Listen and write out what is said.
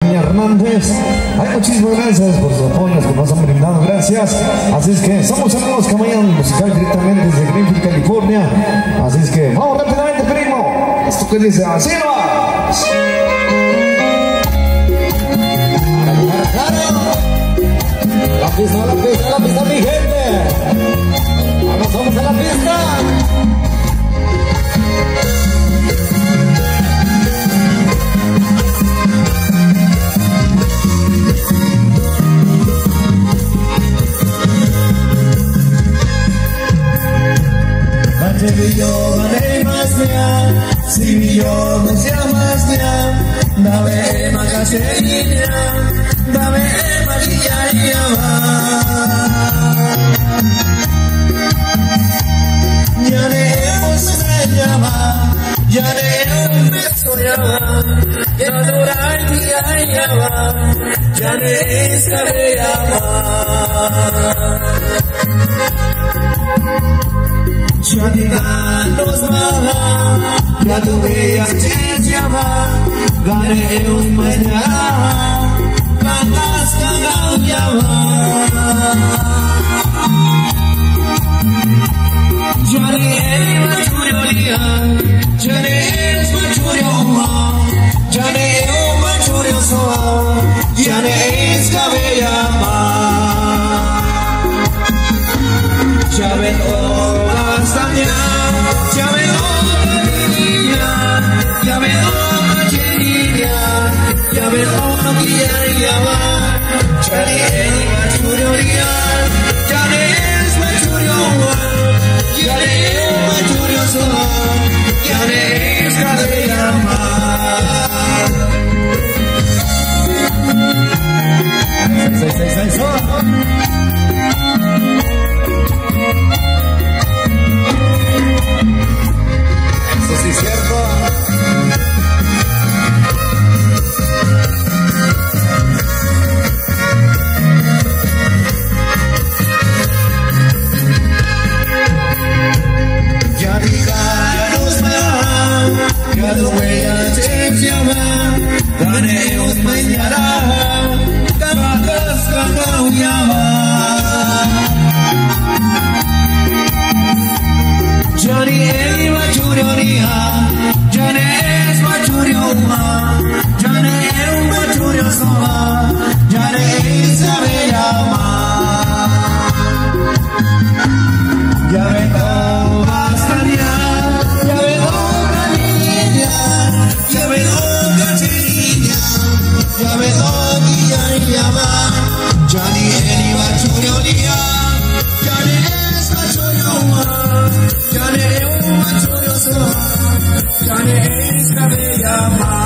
Tania Hernández. Ay, muchísimas gracias por sus apoyos que nos han brindado, gracias. Así es que somos amigos Camellón Musical directamente desde Greenfield, California. Así es que vamos rápidamente, primo. Esto que dice así va. La pista, mi gente. Vamos a la pista. Si yo me llamas ya, dame magaseña, dame María y ya le llama, ya le soñaba, ya dura el día y ya le sabe amar. Ya llegan los malas, ya tuve a te llama, ganemos mañana, ganas ganan llama. Ya le machuria, ya le machuria, ya le machuria soa, ya le escabella más. Ya veo ya me ya le